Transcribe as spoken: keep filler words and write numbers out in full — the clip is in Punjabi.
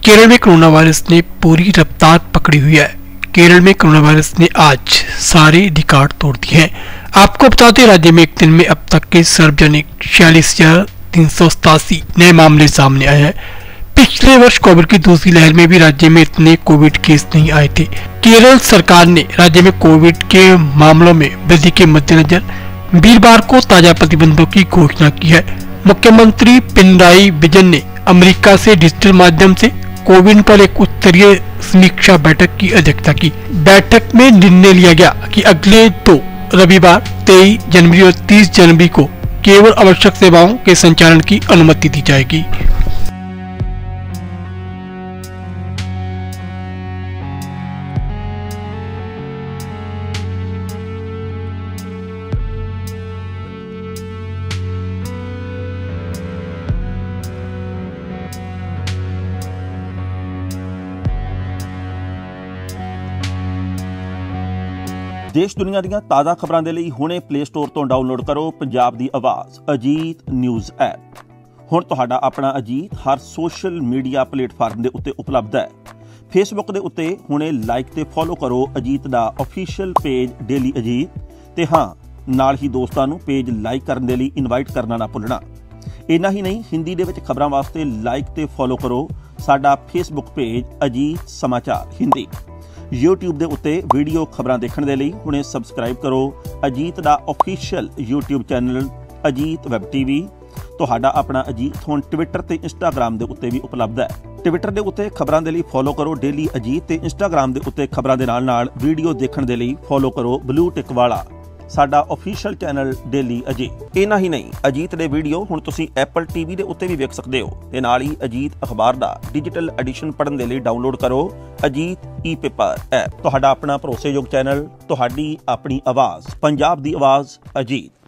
केरल में कोरोना वायरस ने पूरी रफ्तार पकड़ी हुई है। केरल में कोरोना वायरस ने आज सारे रिकॉर्ड तोड़ दिए हैं। आपको बताते राज्य में एक दिन में अब तक के सार्वजनिक छियालीस हजार तीन सौ सतासी नए मामले सामने आए हैं। पिछले वर्ष कोविड की दूसरी लहर में भी राज्य में इतने कोविड केस नहीं आए थे। केरल सरकार ने राज्य में कोविड के मामलों में वृद्धि के मद्देनजर वीरवार को ताजा प्रतिबंधों की घोषणा की है। मुख्यमंत्री पिनराई विजयन ने अमेरिका से डिजिटल माध्यम से कोविड पर एक उच्च स्तरीय समीक्षा बैठक की अध्यक्षता की। बैठक में निर्णय लिया गया कि अगले दो रविवार तेईस जनवरी और तीस जनवरी को केवल आवश्यक सेवाओं के संचालन की अनुमति दी जाएगी। देश दुनिया ਦੀਆਂ ਤਾਜ਼ਾ ਖਬਰਾਂ ਦੇ ਲਈ ਹੁਣੇ ਪਲੇ ਸਟੋਰ ਤੋਂ ਡਾਊਨਲੋਡ ਕਰੋ ਪੰਜਾਬ ਦੀ ਆਵਾਜ਼ ਅਜੀਤ ਨਿਊਜ਼ ਐਪ। ਹੁਣ ਤੁਹਾਡਾ ਆਪਣਾ ਅਜੀਤ ਹਰ ਸੋਸ਼ਲ ਮੀਡੀਆ ਪਲੇਟਫਾਰਮ ਦੇ ਉੱਤੇ ਉਪਲਬਧ ਹੈ। ਫੇਸਬੁੱਕ ਦੇ ਉੱਤੇ ਹੁਣੇ ਲਾਈਕ ਤੇ ਫੋਲੋ ਕਰੋ ਅਜੀਤ ਦਾ ਅਫੀਸ਼ੀਅਲ ਪੇਜ ਡੇਲੀ ਅਜੀਤ ਤੇ ਹਾਂ ਨਾਲ ਹੀ ਦੋਸਤਾਂ ਨੂੰ ਪੇਜ ਲਾਈਕ ਕਰਨ ਦੇ ਲਈ ਇਨਵਾਈਟ ਕਰਨਾ ਨਾ ਭੁੱਲਣਾ। ਇੰਨਾ ਹੀ ਨਹੀਂ ਹਿੰਦੀ ਦੇ ਵਿੱਚ ਖਬਰਾਂ ਵਾਸਤੇ ਲਾਈਕ ਤੇ ਫੋਲੋ ਕਰੋ ਸਾਡਾ ਫੇਸਬੁੱਕ ਪੇਜ ਅਜੀਤ ਸਮਾਚਾਰ ਹਿੰਦੀ। YouTube ਦੇ ਉੱਤੇ ਵੀਡੀਓ ਖਬਰਾਂ ਦੇਖਣ ਦੇ ਲਈ ਹੁਣੇ ਸਬਸਕ੍ਰਾਈਬ ਕਰੋ ਅਜੀਤ ਦਾ official YouTube channel Ajit web TV. ਤੁਹਾਡਾ ਆਪਣਾ ਅਜੀਤ ਹੁਣ ਟਵਿੱਟਰ ਤੇ ਇੰਸਟਾਗ੍ਰਾਮ ਦੇ ਉੱਤੇ ਵੀ ਉਪਲਬਧ ਹੈ। ਟਵਿੱਟਰ ਦੇ ਉੱਤੇ ਖਬਰਾਂ ਦੇ ਲਈ ਫੋਲੋ ਕਰੋ ਡੇਲੀ ਅਜੀਤ ਤੇ ਇੰਸਟਾਗ੍ਰਾਮ ਦੇ ਉੱਤੇ ਖਬਰਾਂ ਦੇ ਨਾਲ ਨਾਲ ਵੀਡੀਓ ਦੇਖਣ ਦੇ ਲਈ ਫੋਲੋ ਕਰੋ ਬਲੂ ਟਿਕ ਵਾਲਾ ਸਾਡਾ ਆਫੀਸ਼ੀਅਲ ਚੈਨਲ ਡੇਲੀ ਅਜੀਤ। ਇੰਨਾ ਹੀ ਨਹੀਂ ਅਜੀਤ ਦੇ ਵੀਡੀਓ ਹੁਣ ਤੁਸੀਂ ਐਪਲ ਟੀਵੀ ਦੇ ਉੱਤੇ ਵੀ ਵੇਖ ਸਕਦੇ ਹੋ ਤੇ ਨਾਲ ਹੀ ਅਜੀਤ ਅਖਬਾਰ ਦਾ ਡਿਜੀਟਲ ਐਡੀਸ਼ਨ ਪੜ੍ਹਨ ਦੇ ਲਈ ਡਾਊਨਲੋਡ ਕਰੋ ਅਜੀਤ ਈ ਪੇਪਰ ਐਪ। ਤੁਹਾਡਾ ਆਪਣਾ ਭਰੋਸੇਯੋਗ ਚੈਨਲ ਤੁਹਾਡੀ ਆਪਣੀ ਆਵਾਜ਼ ਪੰਜਾਬ ਦੀ ਆਵਾਜ਼ ਅਜੀਤ।